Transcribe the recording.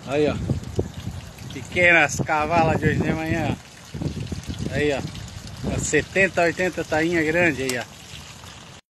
Aí, ó. Pequenas cavalas de hoje de manhã, ó. Aí, ó. 70, 80 tainha grande aí, ó.